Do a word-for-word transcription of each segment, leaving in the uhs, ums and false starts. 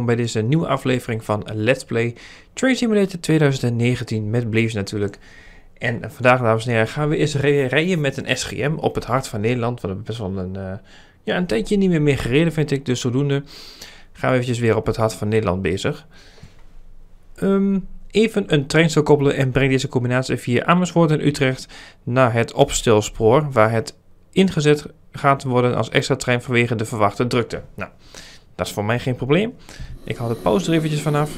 bij deze nieuwe aflevering van Let's Play Train Simulator twintig negentien met Bleeves natuurlijk. En vandaag, dames en heren, gaan we eens rijden met een S G M op het hart van Nederland. We hebben best wel een, uh, ja, een tijdje niet meer meer gereden, vind ik. Dus zodoende gaan we eventjes weer op het hart van Nederland bezig. Um, even een treinstel koppelen en breng deze combinatie via Amersfoort en Utrecht naar het opstelspoor, waar het ingezet gaat worden als extra trein vanwege de verwachte drukte. Nou, dat is voor mij geen probleem. Ik hou de pauze er eventjes vanaf.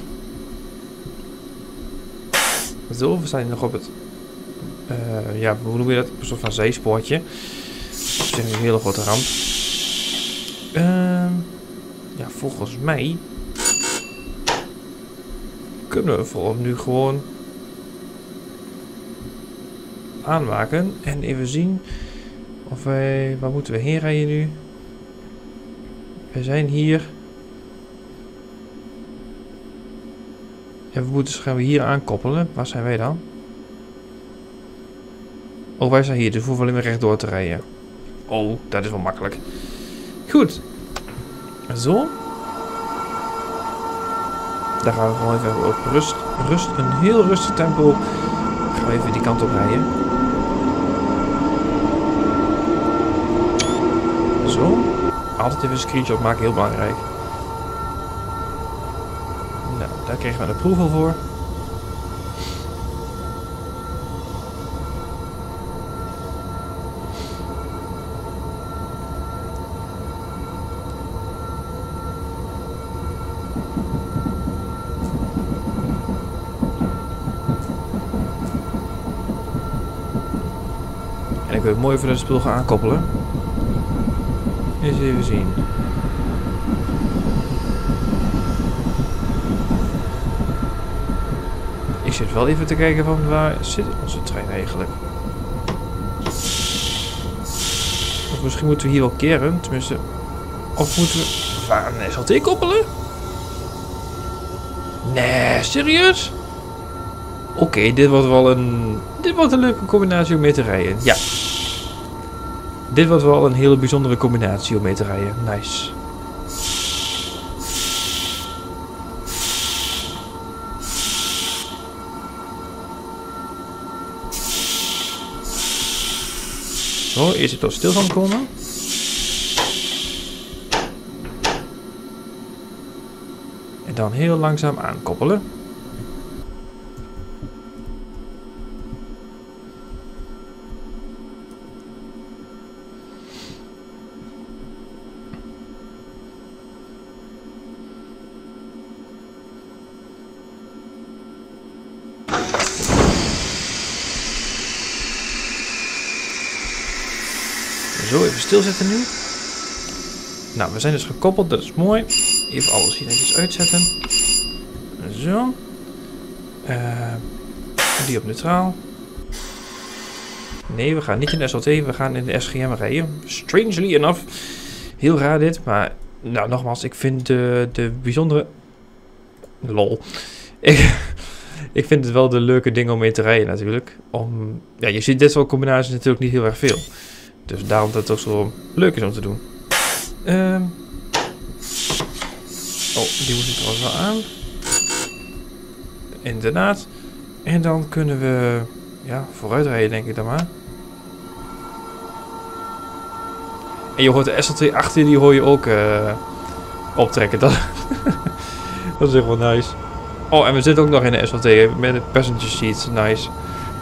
Zo, we staan hier nog op het... Uh, ja, hoe noem je dat? Een soort van zijspoortje. Dat is een hele grote ramp. Uh, ja, volgens mij... kunnen we voor nu gewoon... aanmaken. En even zien... of wij... waar moeten we heen rijden nu? We zijn hier... en we moeten, gaan we hier aankoppelen. Waar zijn wij dan? Oh, wij zijn hier, dus we hoeven alleen maar rechtdoor te rijden. Oh, dat is wel makkelijk. Goed. Zo. Daar gaan we gewoon even op rust. Rust, een heel rustig tempo. Gaan we even die kant op rijden. Zo. Altijd even een screenshot maken, heel belangrijk. Nou, daar kregen we een approval voor. En ik wil het mooi even het spul gaan aankoppelen. Eens even zien. Ik zit wel even te kijken van waar zit onze trein eigenlijk. Of misschien moeten we hier wel keren, tenminste. Of moeten we waar een S L T koppelen? Nee, serieus? Oké, okay, dit wordt wel een... dit wordt een leuke combinatie om mee te rijden. Ja. Dit wordt wel een hele bijzondere combinatie om mee te rijden. Nice. Zo, eerst het tot stilstand komen. En dan heel langzaam aankoppelen. Zo, even stilzetten nu. Nou, we zijn dus gekoppeld, dat is mooi. Even alles hier netjes uitzetten. Zo. Uh, die op neutraal. Nee, we gaan niet in de S L T, we gaan in de S G M rijden. Strangely enough. Heel raar dit, maar... nou, nogmaals, ik vind de, de bijzondere... lol. Ik, ik vind het wel de leuke dingen om mee te rijden natuurlijk. Om, ja, je ziet dit soort combinaties natuurlijk niet heel erg veel. Dus daarom dat het ook zo leuk is om te doen. Uh, oh, die moet ik trouwens wel aan. Inderdaad. En dan kunnen we... ja, vooruit rijden denk ik dan maar. En je hoort de S L T achter, die hoor je ook uh, optrekken. Dat, dat is echt wel nice. Oh, en we zitten ook nog in de S L T met de passenger seats. Nice.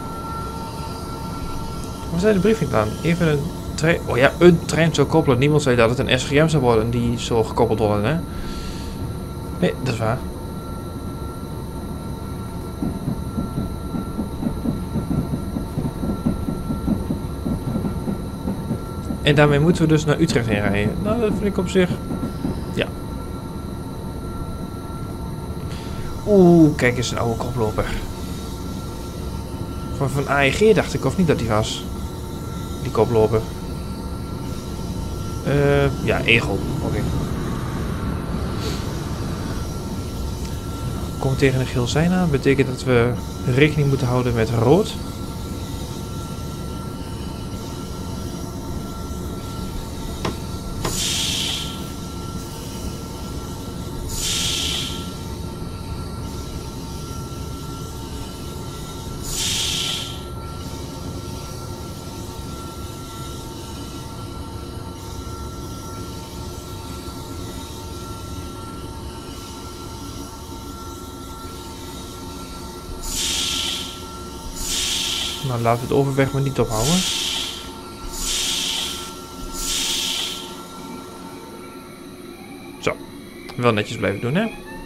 Waar zijn de briefing aan? Even een... trein, oh ja, een trein zou koppelen. Niemand zei dat het een S G M zou worden die zo gekoppeld worden, hè? Nee, dat is waar. En daarmee moeten we dus naar Utrecht heen rijden. Nou, dat vind ik op zich... ja. Oeh, kijk eens, een oude koploper. Van, van A E G dacht ik, of niet dat die was? Die koploper. Uh, ja, Egel. Oké. Okay. Kom tegen een geel sein aan. Betekent dat we rekening moeten houden met rood. Nou, laten we de overweg maar niet ophouden. Zo. Wel netjes blijven doen, hè?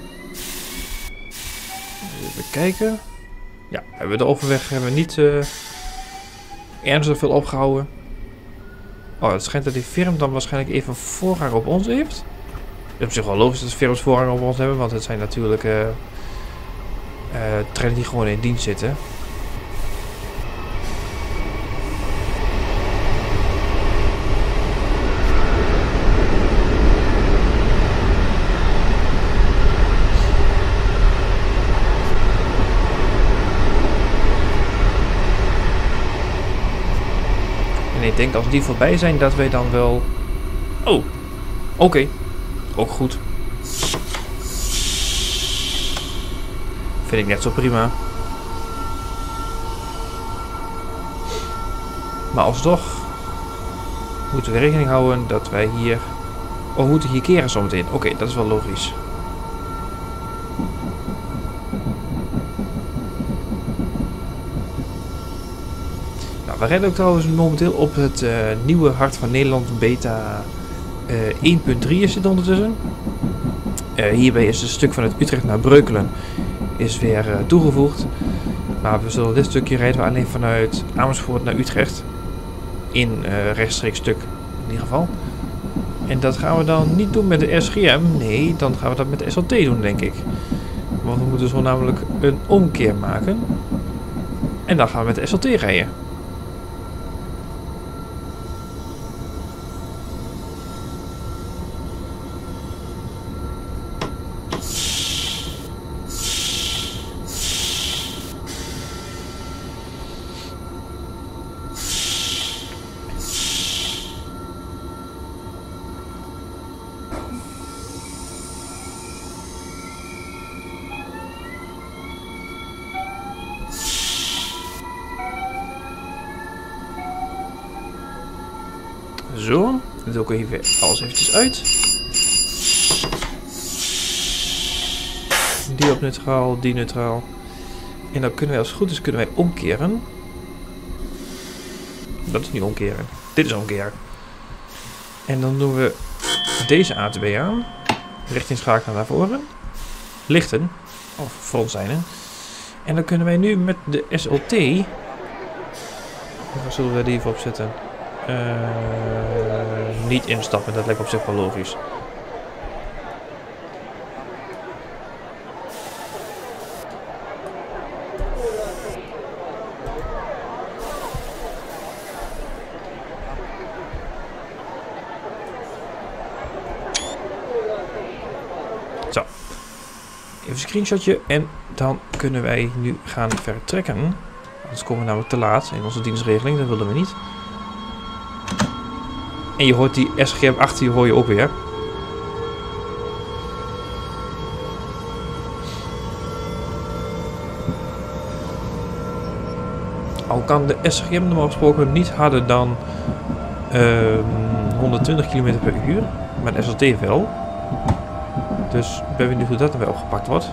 Even kijken. Ja, hebben we de overweg hebben we niet uh, ernstig veel opgehouden. Oh, het schijnt dat die firm dan waarschijnlijk even voorrang op ons heeft. Het is op zich wel logisch dat de firms voorrang op ons hebben, want het zijn natuurlijk uh, uh, treinen die gewoon in dienst zitten. En ik denk als die voorbij zijn dat wij dan wel... Oh, oké. Okay. Ook goed. Vind ik net zo prima. Maar alsnog moeten we rekening houden dat wij hier... Oh, we moeten hier keren zometeen. Oké, okay, dat is wel logisch. Nou, we rijden ook trouwens momenteel op het uh, nieuwe Hart van Nederland beta uh, één punt drie is dit ondertussen. Uh, hierbij is een stuk vanuit Utrecht naar Breukelen is weer uh, toegevoegd. Maar we zullen dit stukje rijden we alleen vanuit Amersfoort naar Utrecht. In uh, rechtstreeks stuk in ieder geval. En dat gaan we dan niet doen met de S G M. Nee, dan gaan we dat met de S L T doen, denk ik. Want we moeten zo namelijk een omkeer maken. En dan gaan we met de S L T rijden. Zo, dat doe ik even alles eventjes uit. Die op neutraal, die neutraal. En dan kunnen wij als het goed is kunnen wij omkeren. Dat is niet omkeren. Dit is omkeren. En dan doen we deze A twee aan. Richting schakelen naar voren. Lichten. Of frontlijnen. En dan kunnen wij nu met de S L T. Waar zullen we die even opzetten? Uh, niet instappen, dat lijkt op zich wel logisch. Zo. Even een screenshotje en dan kunnen wij nu gaan vertrekken. Anders komen we namelijk te laat in onze dienstregeling, dat willen we niet. En je hoort die S G M achter je hoor je ook weer. Al kan de S G M normaal gesproken niet harder dan uh, honderdtwintig kilometer per uur. Maar de S L T wel. Dus ik ben benieuwd hoe dat dan weer opgepakt wordt.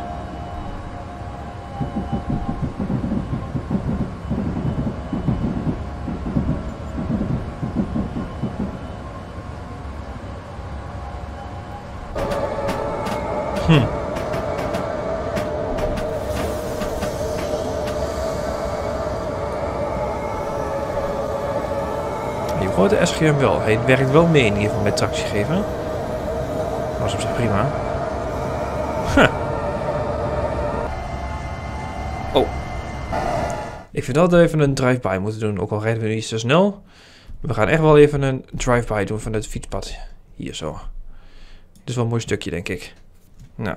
Hm. Je hoort de S G M wel. Hij werkt wel mee in ieder geval met tractiegever. Dat was op zich prima. Huh. Oh. Ik vind dat we even een drive-by moeten doen. Ook al rijden we nu iets te snel. We gaan echt wel even een drive-by doen van het fietspad. Hier zo. Dit is wel een mooi stukje, denk ik. Nou.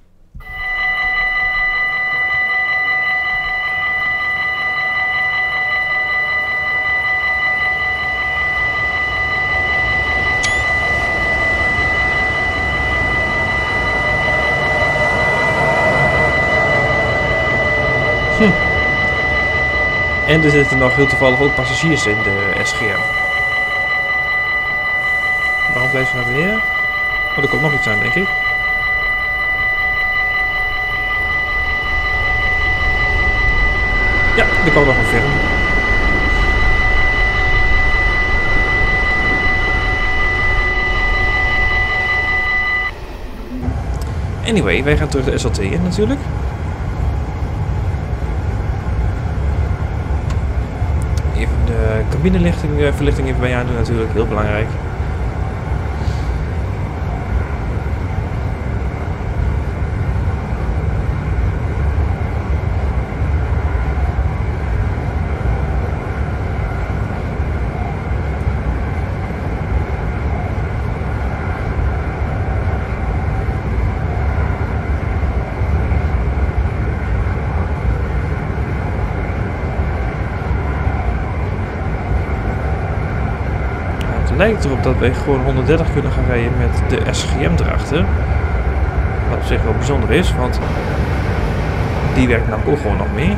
Hm. En er zitten nog heel toevallig ook passagiers in de S G M. Waarom blijven ze naar beneden? Oh, er komt nog iets aan, denk ik. Ja, er kwam nog een film. Anyway, wij gaan terug de S L T in natuurlijk. Even de cabinelichting, uh, verlichting even bij aan doen natuurlijk, heel belangrijk. Het lijkt erop dat wij gewoon honderddertig kunnen gaan rijden met de S G M erachter. Wat op zich wel bijzonder is, want die werkt namelijk ook gewoon nog mee.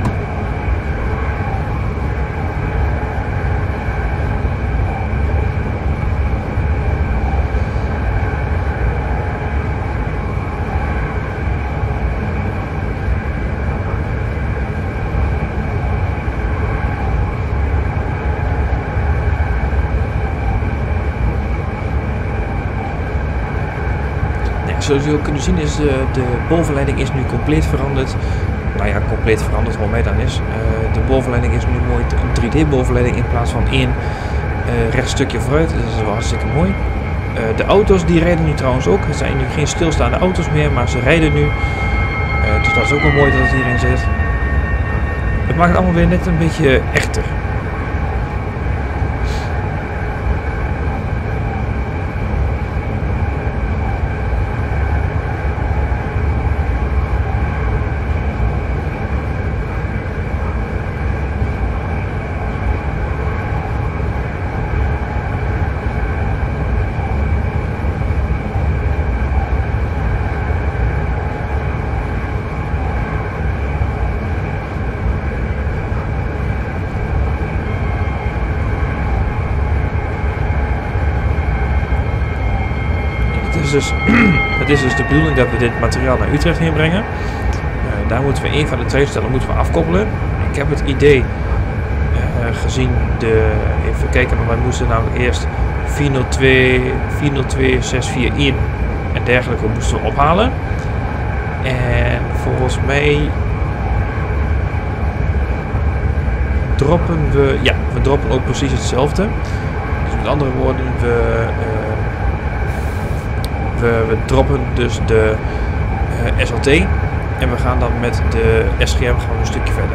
Zoals jullie kunnen zien is de, de bovenleiding is nu compleet veranderd. Nou ja, compleet veranderd, wat mij dan is. Uh, de bovenleiding is nu mooi een drie D bovenleiding in plaats van één uh, rechtstukje vooruit. Dus dat is wel hartstikke mooi. Uh, de auto's die rijden nu trouwens ook. Er zijn nu geen stilstaande auto's meer, maar ze rijden nu. Uh, dus dat is ook wel mooi dat het hierin zit. Het maakt het allemaal weer net een beetje echter. Dus, het is dus de bedoeling dat we dit materiaal naar Utrecht heen brengen. Uh, daar moeten we een van de twee stellen moeten we afkoppelen. Ik heb het idee uh, gezien de... Even kijken, maar wij moesten namelijk eerst vier nul twee, vier nul twee, zes vier één en dergelijke moesten we ophalen. En volgens mij droppen we... Ja, we droppen ook precies hetzelfde. Dus met andere woorden, we... Uh, We, we droppen dus de uh, S L T en we gaan dan met de S G M gewoon een stukje verder.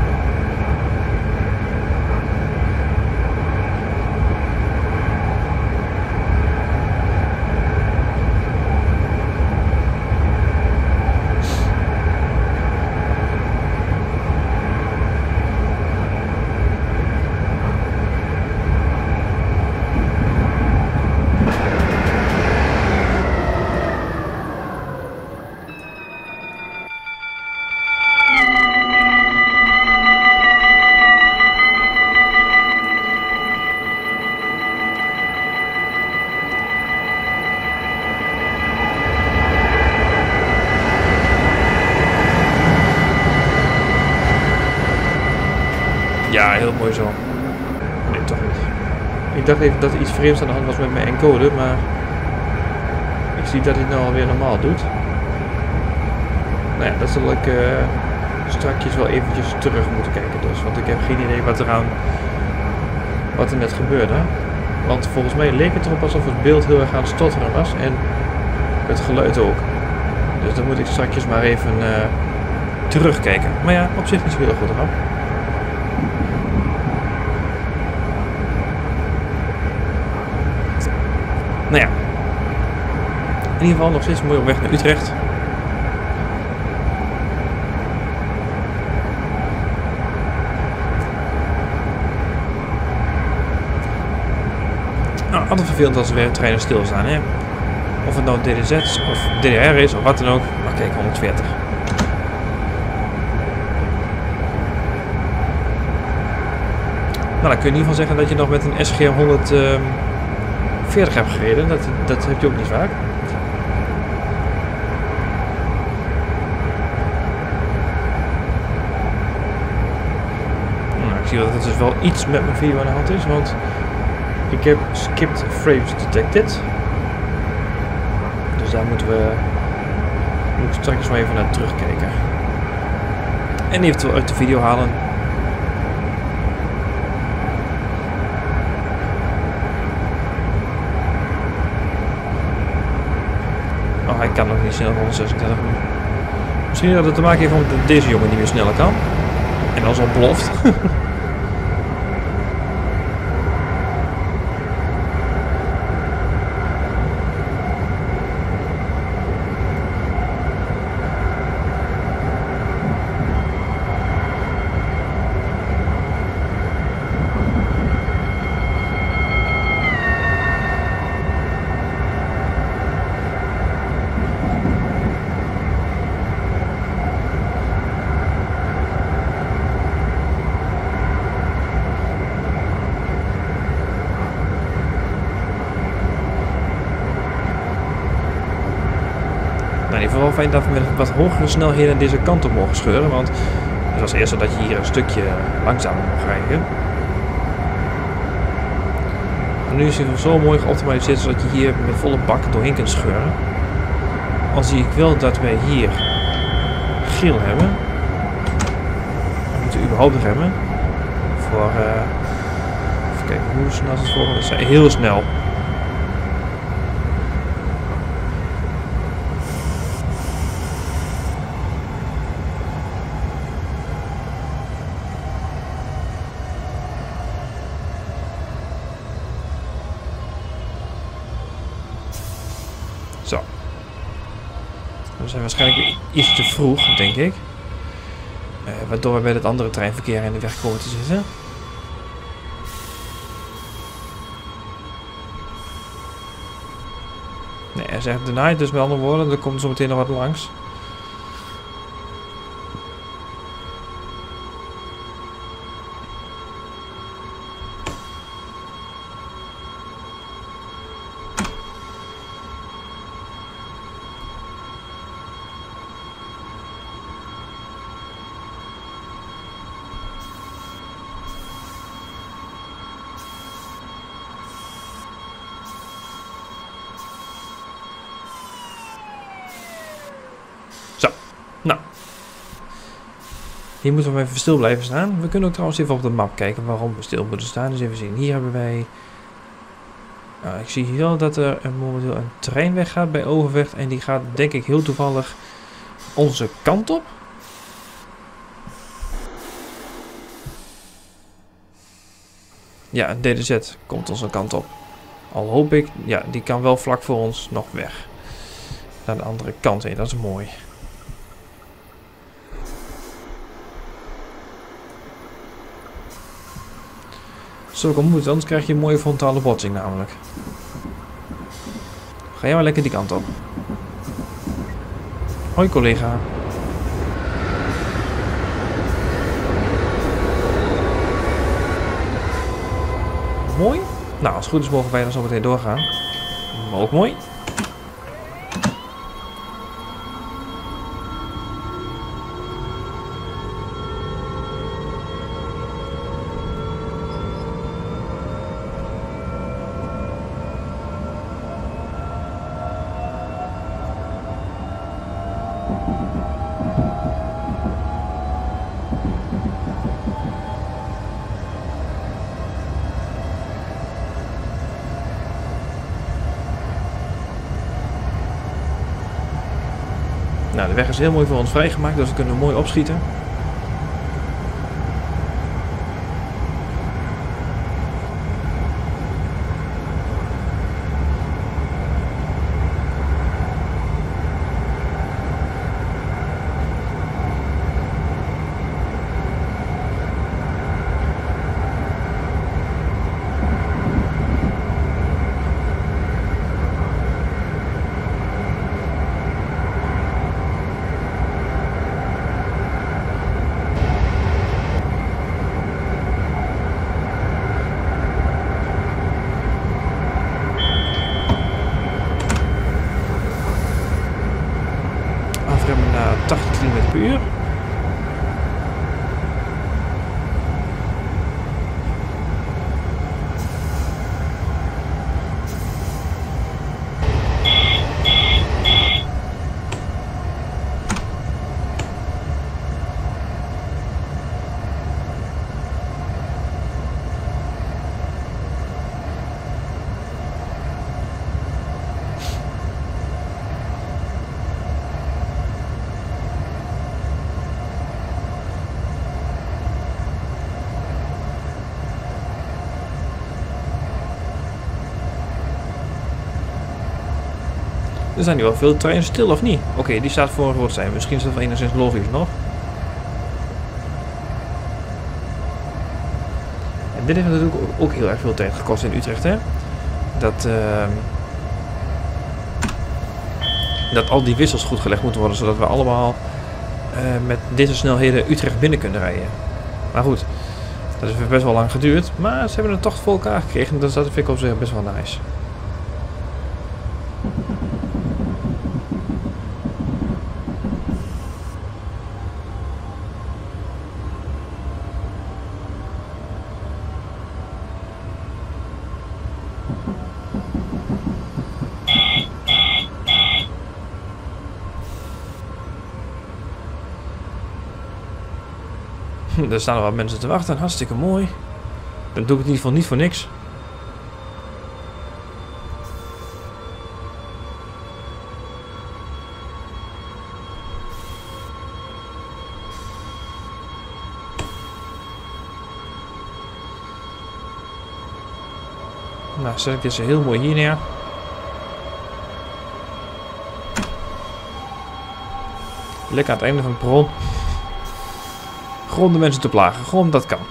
Ja, heel mooi zo. Nee, toch niet. Ik dacht even dat er iets vreemds aan de hand was met mijn encoder, maar ik zie dat hij het nou alweer normaal doet. Nou ja, dat zal ik uh, strakjes wel eventjes terug moeten kijken dus, want ik heb geen idee wat er aan, wat er net gebeurde. Want volgens mij leek het erop alsof het beeld heel erg aan het stotteren was en het geluid ook. Dus dan moet ik strakjes maar even uh, terugkijken. Maar ja, op zich niet zo heel goed erop. Nou ja, in ieder geval nog steeds mooi op weg naar Utrecht. Nou, altijd vervelend als er weer treinen stilstaan, hè. Of het nou D D Z of D D R is of wat dan ook. Maar kijk, honderdveertig. Nou, dan kun je in ieder geval zeggen dat je nog met een S G M honderdveertig hebt gereden. Dat, dat heb je ook niet vaak. Nou, ik zie dat het dus wel iets met mijn video aan de hand is, want ik heb skipped frames detected. Dus daar moeten we Moet ik straks maar even naar terugkijken. En eventueel uit de video halen. Oh, hij kan nog niet snel honderdzesendertig. Misschien dat het te maken heeft omdat deze jongen niet meer sneller kan. En dat is ontploft. In ieder geval fijn dat we met wat hogere snelheden deze kant op mogen scheuren, want het was eerst zo dat je hier een stukje langzamer mocht rijden. En nu is het zo mooi geoptimaliseerd zodat je hier met volle bak doorheen kunt scheuren. Al zie ik wel dat wij hier geel hebben. We moeten überhaupt remmen. Voor, uh, even kijken hoe snel is het volgende. Dat is heel snel. Zo. We zijn waarschijnlijk iets te vroeg, denk ik. Uh, waardoor we bij het andere treinverkeer in de weg komen te zitten. Nee, hij zegt denied, dus met andere woorden, er komt zo meteen nog wat langs. Zo, nou. Hier moeten we even stil blijven staan. We kunnen ook trouwens even op de map kijken waarom we stil moeten staan. Dus even zien. Hier hebben wij... Nou, ik zie hier wel dat er momenteel een trein weggaat bij Overvecht. En die gaat denk ik heel toevallig onze kant op. Ja, een D D Z komt onze kant op. Al hoop ik... Ja, die kan wel vlak voor ons nog weg. Naar de andere kant heen. Dat is mooi. Zo kan moeten, anders krijg je een mooie frontale botsing namelijk. Ga jij maar lekker die kant op. Hoi collega. Mooi. Nou, als het goed is mogen wij dan zo meteen doorgaan. Ook mooi. Nou, de weg is heel mooi voor ons vrijgemaakt, dus we kunnen mooi opschieten. Afremmen naar tachtig kilometer per uur. Er zijn nu wel veel treinen stil, of niet? Oké, okay, die staat voor een rood zijn. Misschien is dat wel enigszins logisch nog. En dit heeft natuurlijk ook heel erg veel tijd gekost in Utrecht, hè? Dat, uh, dat al die wissels goed gelegd moeten worden, zodat we allemaal uh, met deze snelheden Utrecht binnen kunnen rijden. Maar goed, dat heeft best wel lang geduurd. Maar ze hebben het toch voor elkaar gekregen. Dus dat vind ik op zich best wel nice. Er staan er wat mensen te wachten. Hartstikke mooi. Dan doe ik het in ieder geval niet voor niks. Nou, zet ik deze heel mooi hier neer. Lekker aan het einde van het perron. Gewoon de mensen te plagen. Gewoon dat kan.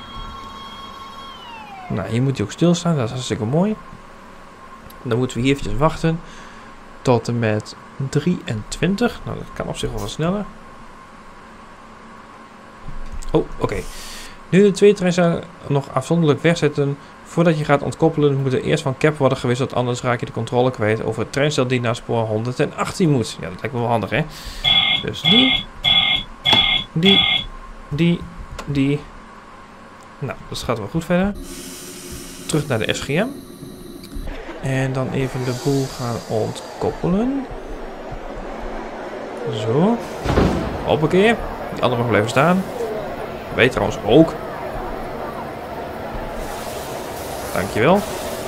Nou, hier moet hij ook stilstaan. Dat is hartstikke mooi. Dan moeten we hier eventjes wachten. Tot en met drieëntwintig. Nou, dat kan op zich wel wat sneller. Oh, oké. Okay. Nu de twee treinen nog afzonderlijk wegzetten. Voordat je gaat ontkoppelen moet er eerst van cap worden gewisseld. Anders raak je de controle kwijt over het treinstel die naar spoor honderdachttien moet. Ja, dat lijkt me wel handig, hè. Dus die. Die. Die, die. Nou, dat gaat wel goed verder. Terug naar de S G M. En dan even de boel gaan ontkoppelen. Zo. Hoppakee. Die andere mag blijven staan. Wij trouwens ook. Dankjewel.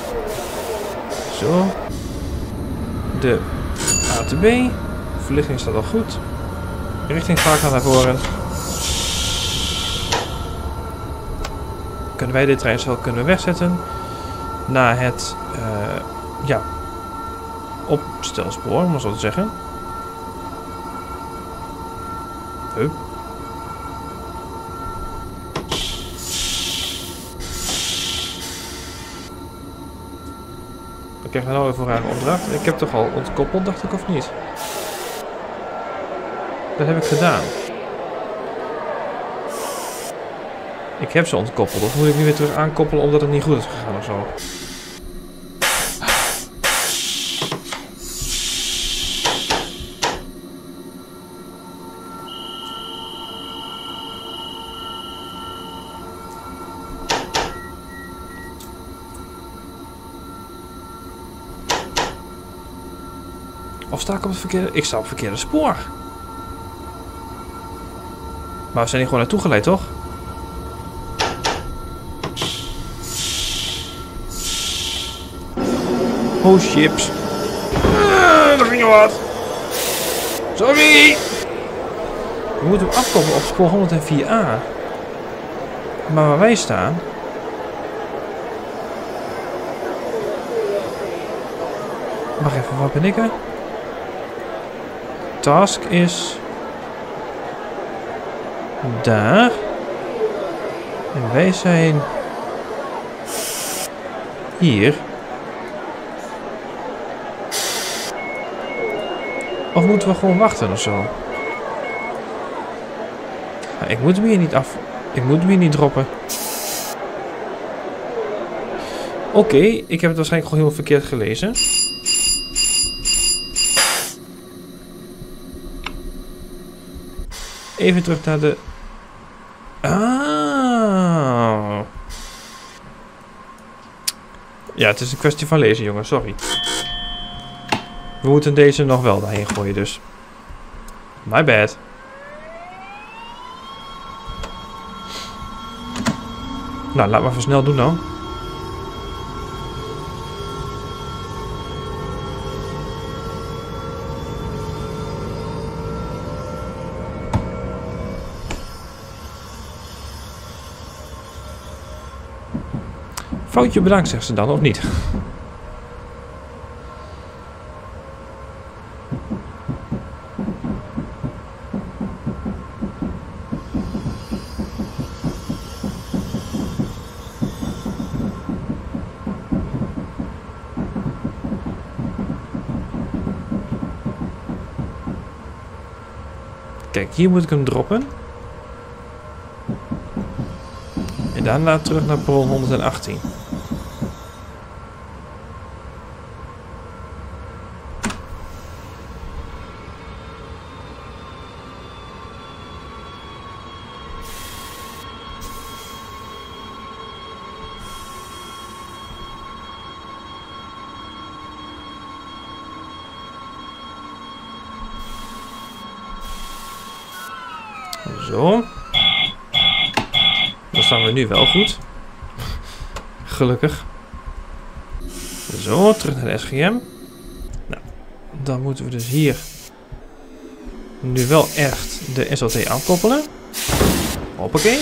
Zo. De A T B. Verlichting staat al goed. Richtingsvaart gaat naar voren. Kunnen wij dit treinstel kunnen wegzetten naar het uh, ja, opstelspoor, om maar zo te zeggen. Hup. Ik krijg nou even een opdracht. Ik heb toch al ontkoppeld, dacht ik, of niet? Dat heb ik gedaan. Ik heb ze ontkoppeld. Of moet ik nu weer terug aankoppelen omdat het niet goed is gegaan of zo? Of sta ik op het verkeerde... Ik sta op het verkeerde spoor. Maar we zijn hier gewoon naartoe geleid, toch? Oh, chips. Uh, daar ging wat. Sorry. We moeten hem afkoppelen op spoor honderdvier A. Maar waar wij staan... Wacht even, wat ben ik er? Task is... Daar. En wij zijn... Hier. Of moeten we gewoon wachten of zo? Nou, ik moet hem hier niet af... Ik moet hem hier niet droppen. Oké, okay, ik heb het waarschijnlijk gewoon heel verkeerd gelezen. Even terug naar de... Ah. Ja, het is een kwestie van lezen, jongen. Sorry. We moeten deze nog wel daarheen gooien, dus. My bad. Nou, laat maar even snel doen dan. Foutje bedankt, zegt ze dan, of niet? kijk, hier moet ik hem droppen. En daarna terug naar perron honderdachttien. Zo. Dan staan we nu wel goed. Gelukkig. Zo, terug naar de S G M. Nou, dan moeten we dus hier nu wel echt de S L T aankoppelen. Hoppakee.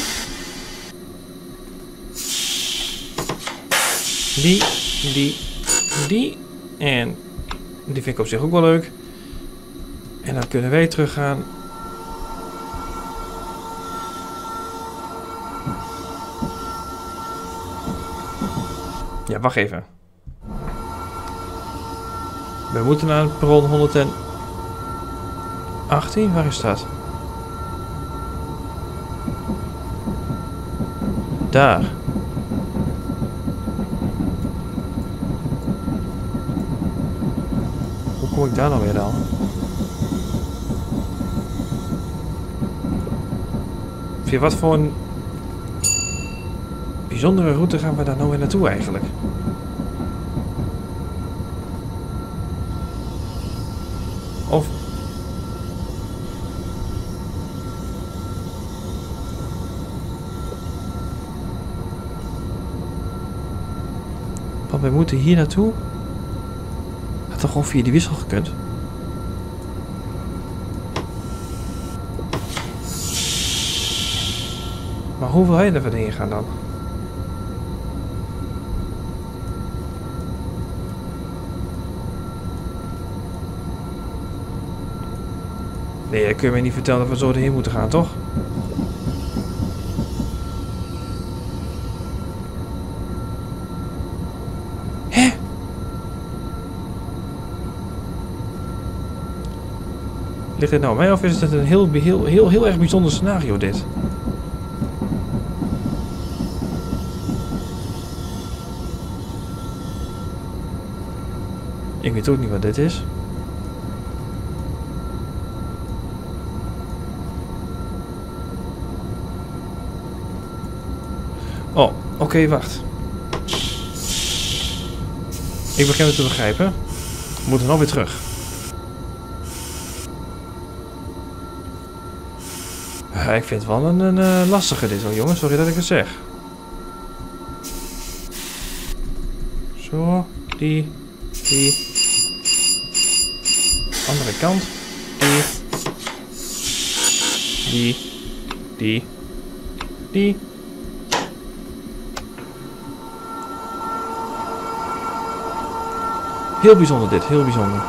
Die, die, die. En die vind ik op zich ook wel leuk. En dan kunnen wij teruggaan. Ja, wacht even. We moeten naar perron honderdachttien. Waar is dat? Daar. Hoe kom ik daar nou weer dan? Via wat voor een bijzondere route gaan we daar nou weer naartoe eigenlijk? Of... Want we moeten hier naartoe. Had toch gewoon via die wissel gekund? Maar hoe wil hij er weer heen gaan dan? Nee, dat kun je mij niet vertellen dat we zo erheen moeten gaan, toch? Hè? Ligt dit nou aan mij of is het een heel, heel, heel, heel erg bijzonder scenario dit? Ik weet ook niet wat dit is. Oh, oké, okay, wacht. Ik begin het te begrijpen. We moeten nog weer terug. Ja, ik vind het wel een, een uh, lastige dit hoor, jongens. Sorry dat ik het zeg. Zo, die, die. Andere kant. Die. Die. Die. Die. Heel bijzonder dit, heel bijzonder.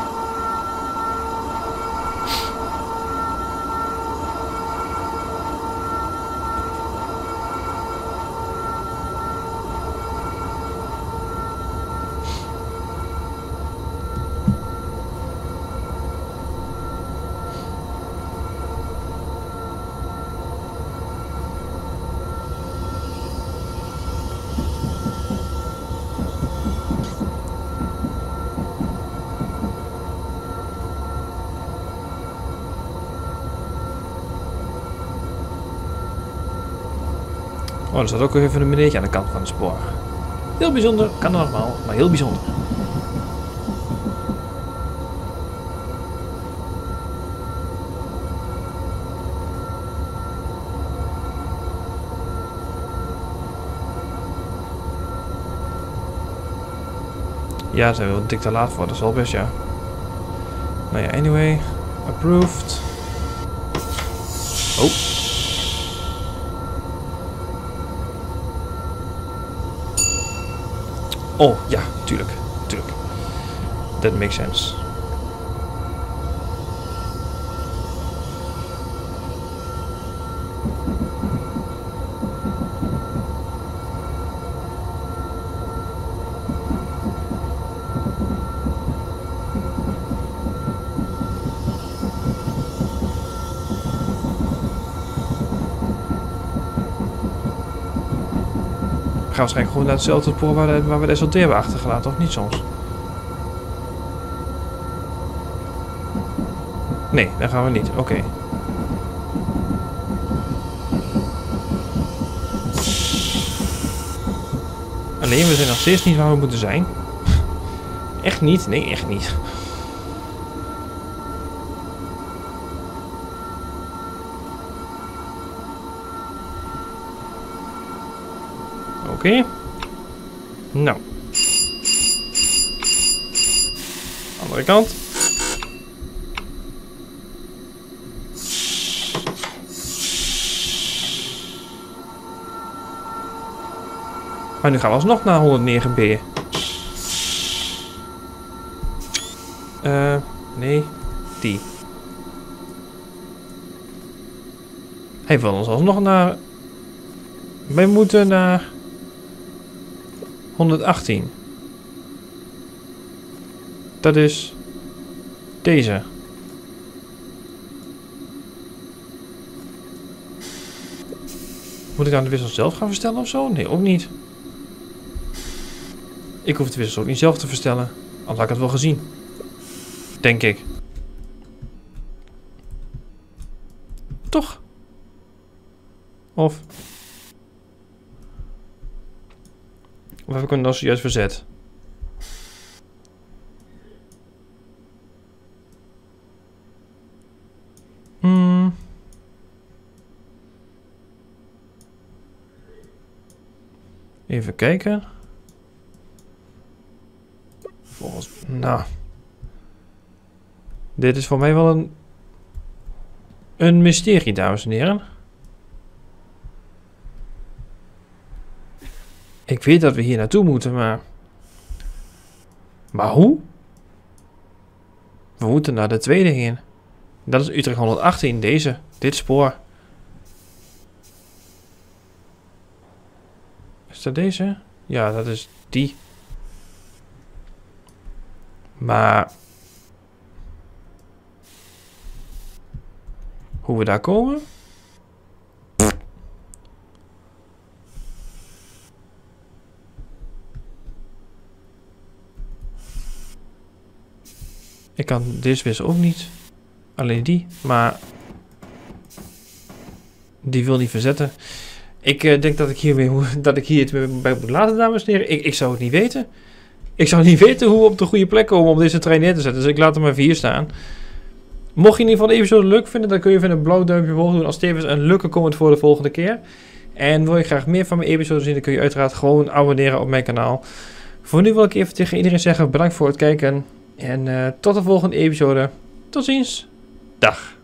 Oh, er staat ook even een meneertje aan de kant van het spoor. Heel bijzonder, kan normaal, maar heel bijzonder. Ja, daar zijn we wel dik te laat voor, dat is wel best, ja. Nou ja, anyway. Approved. Oh. Oh, ja, tuurlijk. Tuurlijk. That makes sense. waarschijnlijk gewoon naar hetzelfde spoor waar, de, waar we de S L T hebben achtergelaten, of niet soms? Nee, daar gaan we niet. Oké. Okay. Alleen, we zijn nog steeds niet waar we moeten zijn. Echt niet? Nee, echt niet. Oké. Okay. Nou. Andere kant. Maar nu gaan we alsnog naar honderdnegen B. Uh, nee, die. Hij wil ons alsnog naar... Wij moeten naar... honderdachttien. Dat is... Deze. Moet ik dan de wissel zelf gaan verstellen of zo? Nee, ook niet. Ik hoef de wissels ook niet zelf te verstellen. Al had ik het wel gezien. Denk ik. Toch? Of? Of heb ik hem dan zojuist verzet? Hmm. Even kijken. Volgens... Nou... Dit is voor mij wel een... Een mysterie, dames en heren. Ik weet dat we hier naartoe moeten, maar... Maar hoe? We moeten naar de tweede heen. Dat is Utrecht honderdachttien, deze. Dit spoor. Is dat deze? Ja, dat is die. Maar... Hoe we daar komen? Pff. Ik kan deze wissel ook niet. Alleen die. Maar... Die wil niet verzetten. Ik uh, denk dat ik, hier weer, dat ik hier het bij moet laten, dames en heren. Ik, ik zou het niet weten. Ik zou niet weten hoe we op de goede plek komen om deze trein neer te zetten. Dus ik laat hem maar hier staan. Mocht je in ieder geval de episode leuk vinden, dan kun je even een blauw duimpje omhoog doen. Als tevens een leuke comment voor de volgende keer. En wil je graag meer van mijn episodes zien, dan kun je uiteraard gewoon abonneren op mijn kanaal. Voor nu wil ik even tegen iedereen zeggen, bedankt voor het kijken. En uh, tot de volgende episode. Tot ziens. Dag.